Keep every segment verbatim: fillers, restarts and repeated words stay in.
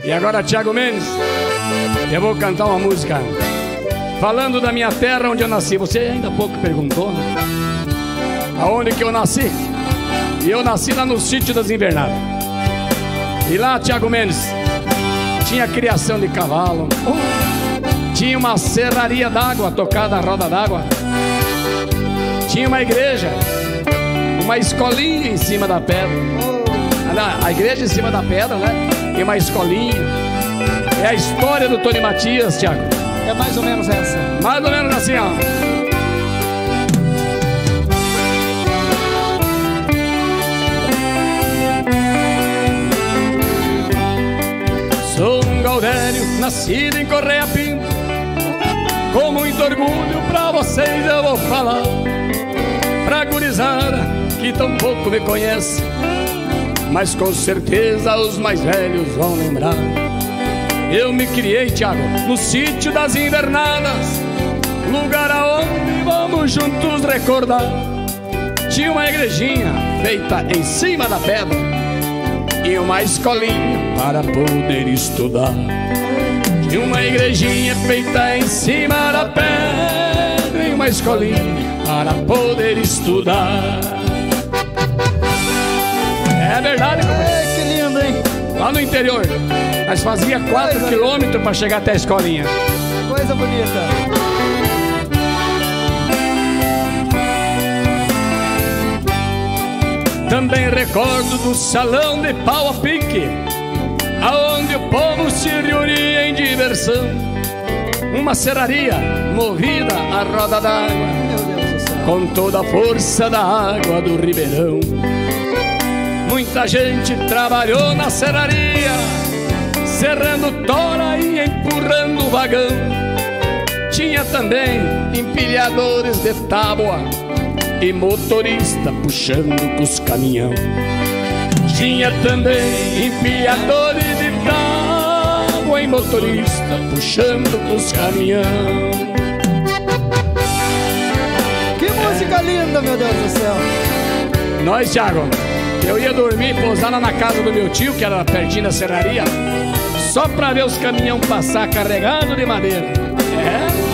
E agora, Thiago Mendes, eu vou cantar uma música falando da minha terra onde eu nasci. Você ainda há pouco perguntou, né? Aonde que eu nasci? E eu nasci lá no Sítio das Invernadas. E lá, Thiago Mendes, tinha criação de cavalo, tinha uma serraria d'água tocada a roda d'água, tinha uma igreja, uma escolinha em cima da pedra. A igreja em cima da pedra, né? E uma escolinha. É a história do Tony Matias, Thiago. É mais ou menos essa. Mais ou menos assim, ó. Sou um gaudério, nascido em Correia Pinto. Com muito orgulho pra vocês eu vou falar. Pra gurizada que tão pouco me conhece, mas com certeza os mais velhos vão lembrar. Eu me criei, Thiago, no Sítio das Invernadas, lugar aonde vamos juntos recordar. Tinha uma igrejinha feita em cima da pedra e uma escolinha para poder estudar. Tinha uma igrejinha feita em cima da pedra e uma escolinha para poder estudar. É verdade, companheiro. Que lindo, hein? Lá no interior, nós fazia quatro quilômetros para chegar até a escolinha. Coisa bonita. Também recordo do salão de pau a pique, aonde o povo se reunia em diversão. Uma serraria movida a roda d'água, com toda a força da água do ribeirão. Muita gente trabalhou na serraria, serrando tora e empurrando o vagão. Tinha também empilhadores de tábua e motorista puxando com os caminhão. Tinha também empilhadores de tábua e motorista puxando com os caminhão. Que música linda, meu Deus do céu. Nós, Thiago, eu ia dormir, pousar lá na casa do meu tio, que era pertinho da serraria, só pra ver os caminhão passar carregado de madeira. É.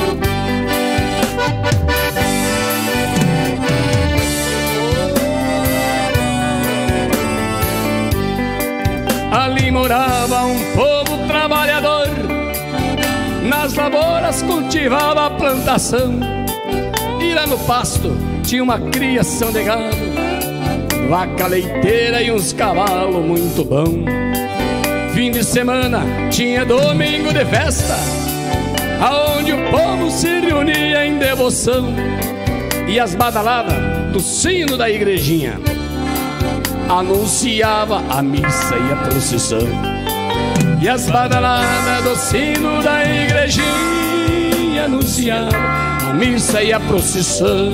Ali morava um povo trabalhador, nas lavouras cultivava a plantação, e lá no pasto tinha uma criação de gado, vaca leiteira e uns cavalos muito bom. Fim de semana tinha domingo de festa, aonde o povo se reunia em devoção, e as badaladas do sino da igrejinha anunciava a missa e a procissão. E as badaladas do sino da igrejinha anunciava a missa e a procissão.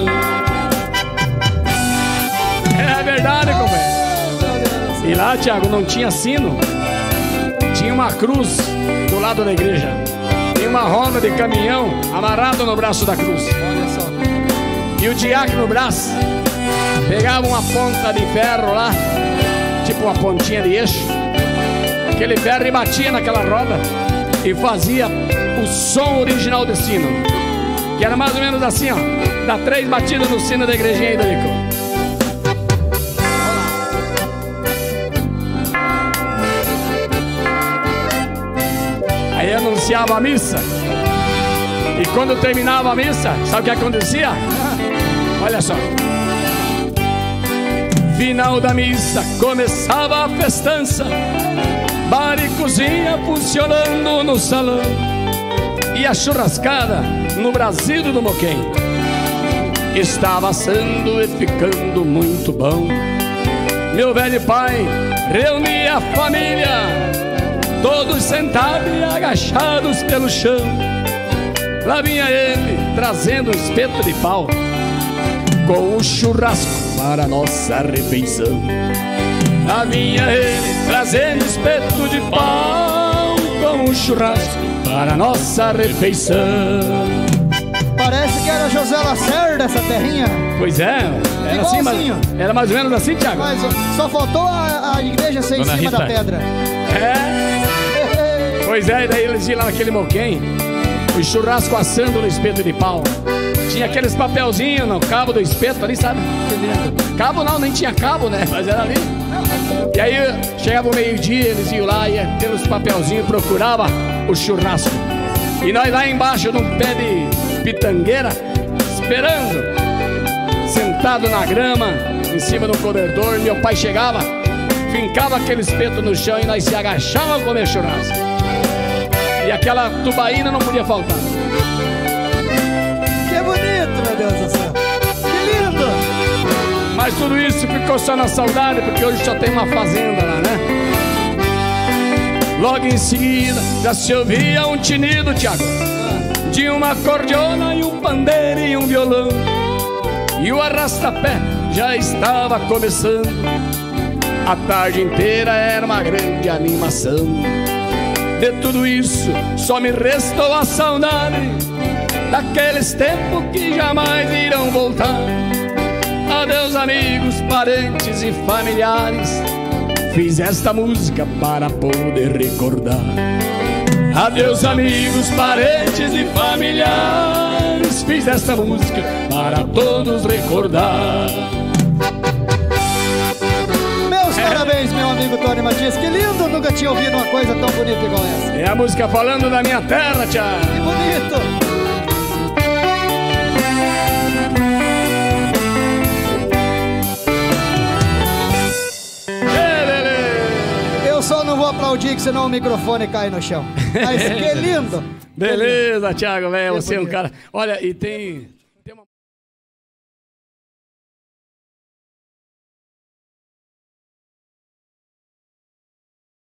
É verdade, companheiro. E lá, Thiago, não tinha sino, tinha uma cruz do lado da igreja e uma roda de caminhão amarrada no braço da cruz. Olha só. E o diácono no braço pegava uma ponta de ferro lá, tipo uma pontinha de eixo, aquele ferro, e batia naquela roda e fazia o som original do sino, que era mais ou menos assim, ó. Dá três batidas no sino da igrejinha aí, Dorico. Aí anunciava a missa, e quando terminava a missa, sabe o que acontecia? Olha só. Final da missa começava a festança, bar e cozinha funcionando no salão, e a churrascada no brasil do moquém estava assando e ficando muito bom. Meu velho pai reunia a família, todos sentados e agachados pelo chão. Lá vinha ele trazendo um espeto de pau com o churrasco para a nossa refeição. Lá vinha ele trazendo espeto de pau com o churrasco para a nossa refeição. Parece que era José Lacerda essa terrinha. Pois é, era assim, mas, era mais ou menos assim, Thiago. Mas só faltou a, a igreja ser Dona em cima Rita. Da pedra. É. Pois é, e daí eles iam lá naquele moquém, o churrasco assando no espeto de pau. Tinha aqueles papelzinhos no cabo do espeto ali, sabe? Cabo não, nem tinha cabo, né? Mas era ali. E aí chegava o meio-dia, eles iam lá, ia pelos papelzinhos, procurava o churrasco. E nós lá embaixo de um pé de pitangueira, esperando, sentado na grama, em cima do cobertor. Meu pai chegava, fincava aquele espeto no chão e nós se agachávamos a comer churrasco. E aquela tubaína não podia faltar. Que bonito, meu Deus do céu. Que lindo. Mas tudo isso ficou só na saudade, porque hoje só tem uma fazenda lá, né? Logo em seguida já se ouvia um tinido, Thiago, de uma cordiona e um pandeiro e um violão. E o arrasta-pé já estava começando. A tarde inteira era uma grande animação. De tudo isso só me restou a saudade daqueles tempos que jamais irão voltar. Adeus amigos, parentes e familiares, fiz esta música para poder recordar. Adeus amigos, parentes e familiares, fiz esta música para todos recordar. Meus é. parabéns, meu amigo Tony Matias. Que lindo, nunca tinha ouvido uma coisa tão bonita igual essa. É a música falando da minha terra, Thiago. Que bonito. Só não vou aplaudir, que senão o microfone cai no chão. Mas que lindo. Beleza, Thiago, velho. Você é um cara... Olha, e tem...